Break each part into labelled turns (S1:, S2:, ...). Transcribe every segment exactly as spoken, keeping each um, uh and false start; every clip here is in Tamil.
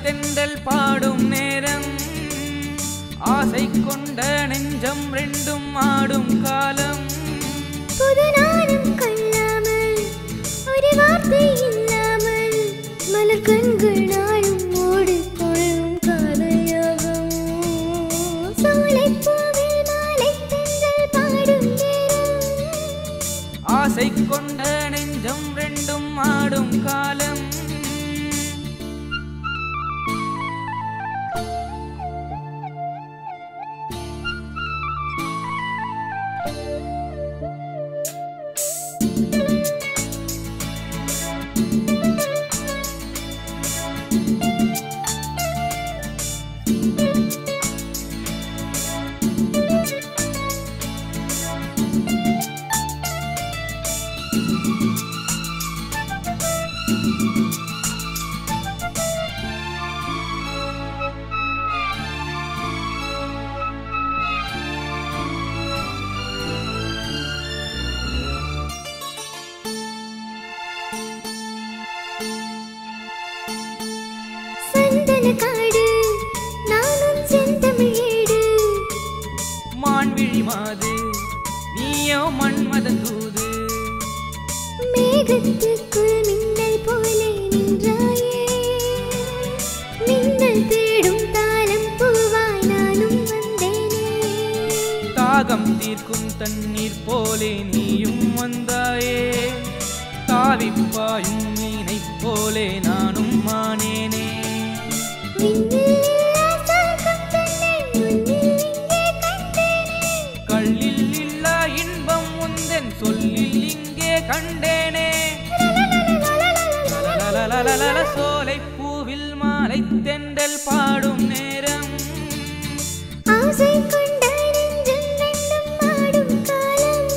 S1: தென்றல் பாடும் நேரம் ஆசை கொண்ட நெஞ்சம் ரெண்டும் ஆடும் காலம்
S2: புது நானும் கொள்ளாமல் ஒரு வார்த்தை இல்லாமல் மலர் கண்கள் நாளும் ஓடிக்கொள்ளும் காதயாகும் சோலைப்பூவில் மாலை தென்றல் பாடும் நேரம்
S1: ஆசை கொண்ட நெஞ்சம் ரெண்டும் ஆடும் காலம்
S2: காடு நானும் செந்தமிழேடு
S1: மான்விழி மாது நீயோ மன்மத தூது
S2: மேகத்துக்குள் மின்னல் போலே நின்றாயே மின்னல் தேடும் தாளம் பூவாய் நானும் வந்தேனே
S1: தாகம் தீர்க்கும் தண்ணீர் போலே நீயும் வந்தாயே தாவிப்பாயும் மீனை போலே நானும் மானேனே கள்ளில் இல்லா இன்பம் உந்தன் சொல்லில் இங்கே கண்டேனே சோலை பூவில் மாலை தென்றல் பாடும் நேரம்
S2: ஆசை கொண்ட நெஞ்சம் ரெண்டும் ஆடும் காலம்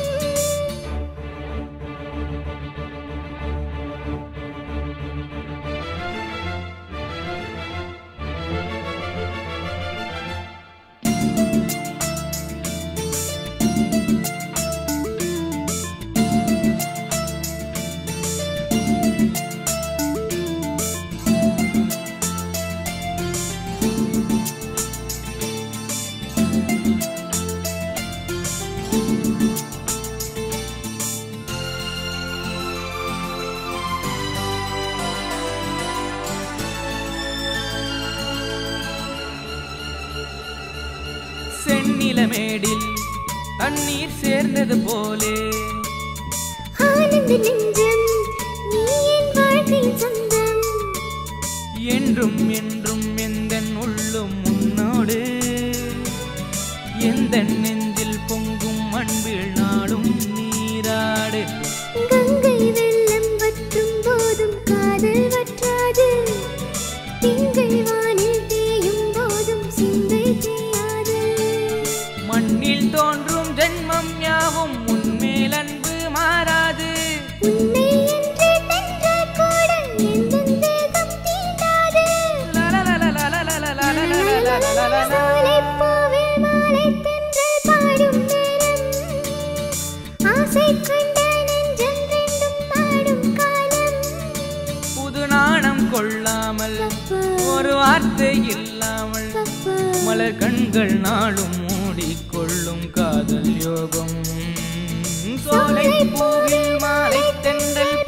S1: செந்நிலமேடில் தண்ணீர் சேர்ந்தது போலே
S2: ஆனந்த நெஞ்சம் நீ என் வாழ்க்கை சொந்தம்
S1: என்றும் என்றும் எந்தன் உள்ளும் உன்னோடு எந்த நெஞ்சில் பொங்கும் அன்பில் நாடும் நீராடு
S2: கங்கை வெள்ளம் வற்றும் போதும் காதல் வற்றாது திங்கள் வானில் தேயும் போதும் சிந்தை தேயாது
S1: மண்ணில் தோன்றும் ஜென்மம் யாவும் உன்மேல் அன்பு மாறாது
S2: உன்னை என்று தென்றல் கூட எந்தன் தேகம் தீண்டாது சோலைப்பூவில் மாலை தென்றல் பாடும் நேரம் ஆசை கொண்ட நெஞ்சம் ரெண்டும் ஆடும் காலம்
S1: புது நாணம் கொள்ளாமல் ஒரு வார்த்தை இல்லாமல் மலர் கண்கள் நாளும் மூடிக்கொள்ளும் காதல் யோகம் சோலை பூவில் மாலை தென்றல்